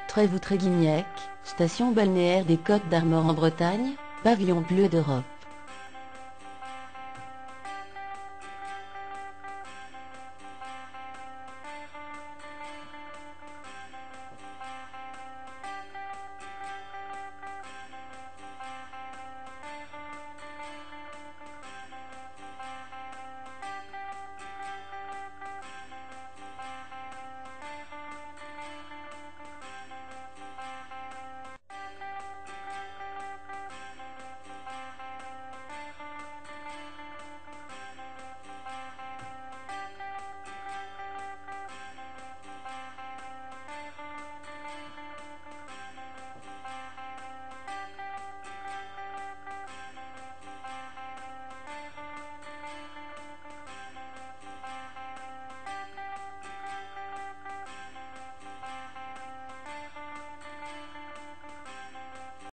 Trévoux-Tréguignac, station balnéaire des Côtes d'Armor en Bretagne, pavillon bleu d'Europe.